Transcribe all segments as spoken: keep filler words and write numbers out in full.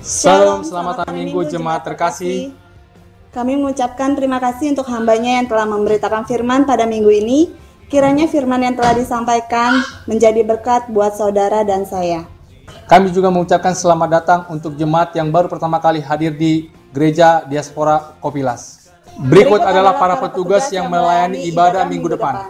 Shalom, selamat hari Minggu Jemaat terkasih. Kami mengucapkan terima kasih untuk hambanya yang telah memberitakan firman pada minggu ini. Kiranya firman yang telah disampaikan menjadi berkat buat saudara dan saya. Kami juga mengucapkan selamat datang untuk jemaat yang baru pertama kali hadir di Gereja Diaspora Kopilas. Berikut, Berikut adalah para petugas yang melayani ibadah minggu depan.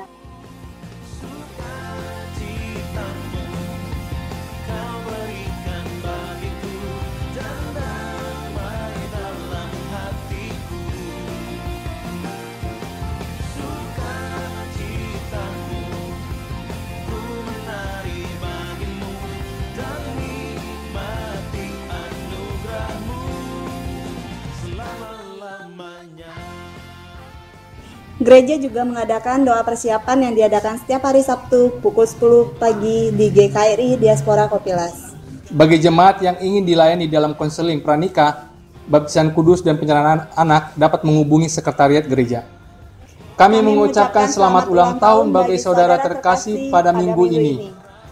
Gereja juga mengadakan doa persiapan yang diadakan setiap hari Sabtu pukul sepuluh pagi di G K R I Diaspora Kopilas. Bagi jemaat yang ingin dilayani dalam konseling pranikah, baptisan kudus dan penyerahan anak dapat menghubungi sekretariat gereja. Kami, Kami mengucapkan selamat ulang tahun bagi saudara terkasih pada minggu ini.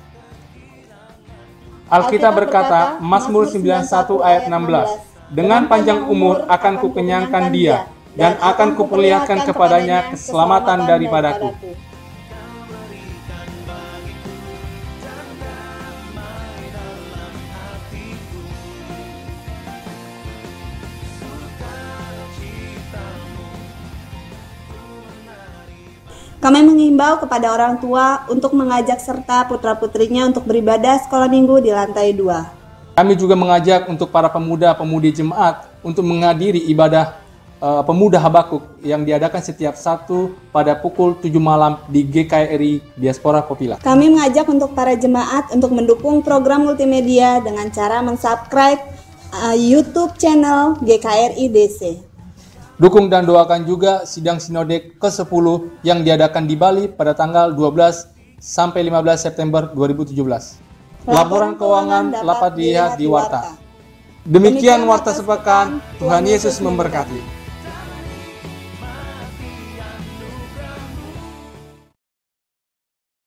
Alkitab berkata, Mazmur sembilan puluh satu ayat enam belas, dengan panjang umur akan kukenyangkan dia, dan akan kuperlihatkan kepadanya keselamatan daripadaku. Kami mengimbau kepada orang tua untuk mengajak serta putra-putrinya untuk beribadah sekolah minggu di lantai dua. Kami juga mengajak untuk para pemuda-pemudi jemaat untuk menghadiri ibadah Uh, Pemuda Habakuk yang diadakan setiap Sabtu pada pukul tujuh malam di G K R I Diaspora Kopilas. Kami mengajak untuk para jemaat untuk mendukung program multimedia dengan cara mensubscribe uh, YouTube channel G K R I D C. Dukung dan doakan juga sidang sinode ke sepuluh yang diadakan di Bali pada tanggal dua belas sampai lima belas September dua ribu tujuh belas. Laporan keuangan dapat dilihat di Warta. Demikian Warta Sepekan, Tuhan Yesus memberkati.